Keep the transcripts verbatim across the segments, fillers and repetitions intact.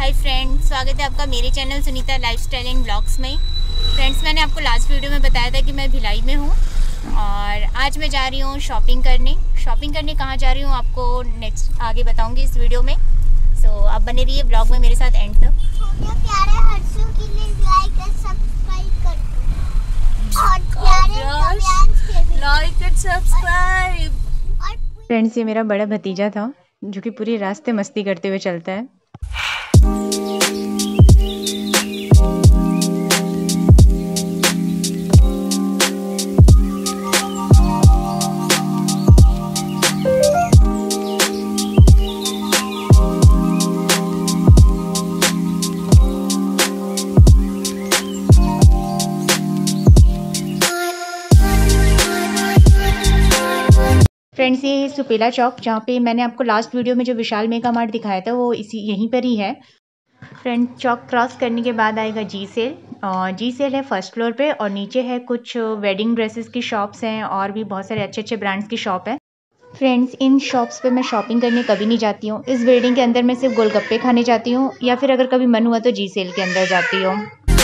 Hi friends, स्वागत है आपका मेरे channel Sunita lifestyle and blogs में। फ्रेंड्स, मैंने आपको लास्ट वीडियो में बताया था कि मैं भिलाई में हूँ और आज मैं जा रही हूँ शॉपिंग करने। शॉपिंग करने कहाँ जा रही हूँ आपको नेक्स्ट आगे बताऊँगी इस वीडियो में। सो so, आप बने रहिए ब्लॉग में मेरे साथ एंड तक। प्यारे हर्षों के लिए लाइक और सब्सक्राइब कर दो और प्यारे लाइक एंड सब्सक्राइब। फ्रेंड्स, ये मेरा बड़ा भतीजा था जो कि पूरे रास्ते मस्ती करते हुए चलता है। फ्रेंड्स, ये सुपेला चौक जहाँ पे मैंने आपको लास्ट वीडियो में जो विशाल मेगा मार्ट दिखाया था वो इसी यहीं पर ही है। फ्रेंड, चौक क्रॉस करने के बाद आएगा जी सेल। और जी सेल है फर्स्ट फ्लोर पे और नीचे है कुछ वेडिंग ड्रेसेस की शॉप्स हैं और भी बहुत सारे अच्छे अच्छे ब्रांड्स की शॉप है। फ्रेंड्स, इन शॉप्स पे मैं शॉपिंग करने कभी नहीं जाती हूँ। इस बिल्डिंग के अंदर मैं सिर्फ गोलगप्पे खाने जाती हूँ या फिर अगर कभी मन हुआ तो जी सेल के अंदर जाती हूँ।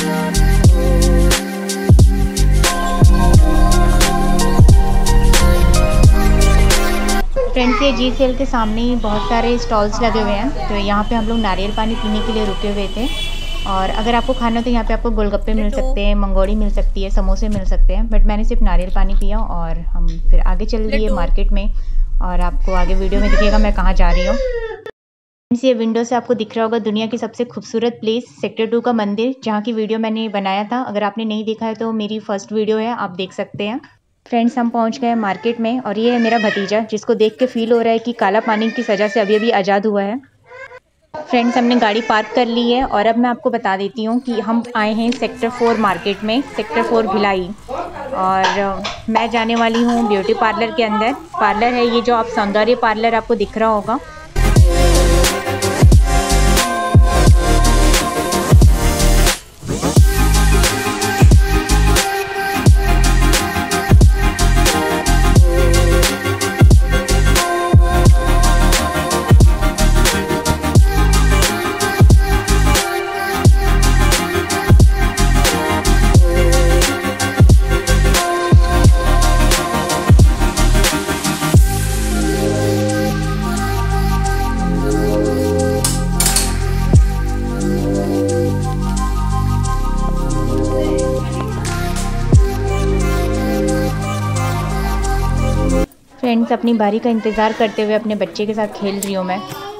फ्रेंड्स, ये जी सेल के सामने ही बहुत सारे स्टॉल्स लगे हुए हैं। तो यहाँ पे हम लोग नारियल पानी पीने के लिए रुके हुए थे और अगर आपको खाना तो यहाँ पे आपको गोलगप्पे मिल सकते हैं, मंगोड़ी मिल सकती है, समोसे मिल सकते हैं, बट मैंने सिर्फ नारियल पानी पिया और हम फिर आगे चल लिए मार्केट में। और आपको आगे वीडियो में दिखेगा मैं कहाँ जा रही हूँ। ये विंडो से आपको दिख रहा होगा दुनिया की सबसे खूबसूरत प्लेस सेक्टर टू का मंदिर, जहाँ की वीडियो मैंने बनाया था। अगर आपने नहीं देखा है तो मेरी फर्स्ट वीडियो है, आप देख सकते हैं। फ्रेंड्स, हम पहुंच गए मार्केट में और ये है मेरा भतीजा जिसको देख के फील हो रहा है कि काला पानी की सज़ा से अभी अभी आज़ाद हुआ है। फ्रेंड्स, हमने गाड़ी पार्क कर ली है और अब मैं आपको बता देती हूँ कि हम आए हैं सेक्टर फोर मार्केट में, सेक्टर फोर भिलाई। और मैं जाने वाली हूँ ब्यूटी पार्लर के अंदर। पार्लर है ये जो आप सौंदर्य पार्लर आपको दिख रहा होगा। फ्रेंड्स, अपनी बारी का इंतज़ार करते हुए अपने बच्चे के साथ खेल रही हूँ मैं।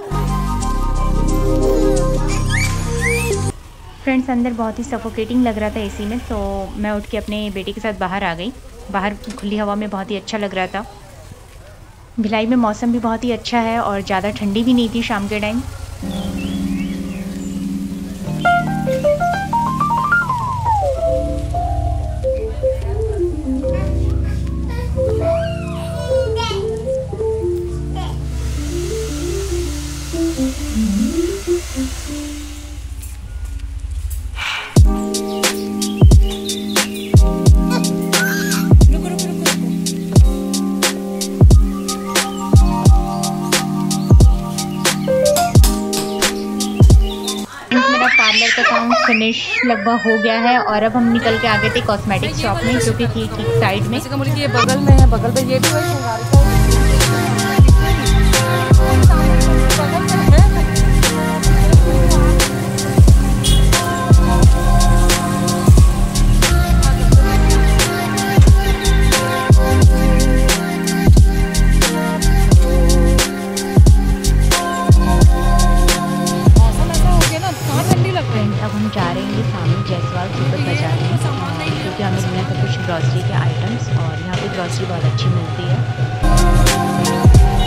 फ्रेंड्स, अंदर बहुत ही सफोकेटिंग लग रहा था एसी में, तो मैं उठ के अपने बेटे के साथ बाहर आ गई। बाहर खुली हवा में बहुत ही अच्छा लग रहा था। भिलाई में मौसम भी बहुत ही अच्छा है और ज़्यादा ठंडी भी नहीं थी शाम के टाइम। पार्लर का काम फिनिश लगभग हो गया है और अब हम निकल के आगे थे कॉस्मेटिक शॉप में जो कि थी ठीक साइड में। ये बगल में है, बगल में ये भी है। अब हम जा रहे हैं सामने जयसवाल सुपर बाजार में क्योंकि हमें लेना था कुछ ग्रॉसरी के आइटम्स और यहाँ पे ग्रॉसरी बहुत अच्छी मिलती है।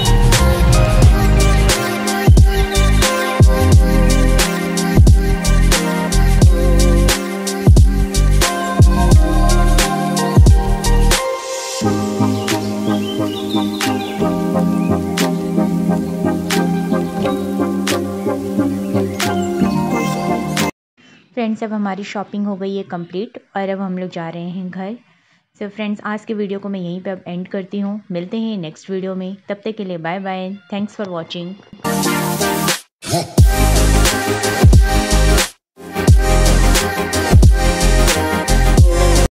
फ्रेंड्स, अब हमारी शॉपिंग हो गई है कंप्लीट और अब हम लोग जा रहे हैं घर। सो so फ्रेंड्स, आज के वीडियो को मैं यहीं पे अब एंड करती हूँ। मिलते हैं नेक्स्ट वीडियो में, तब तक के लिए bye bye. Thanks for watching.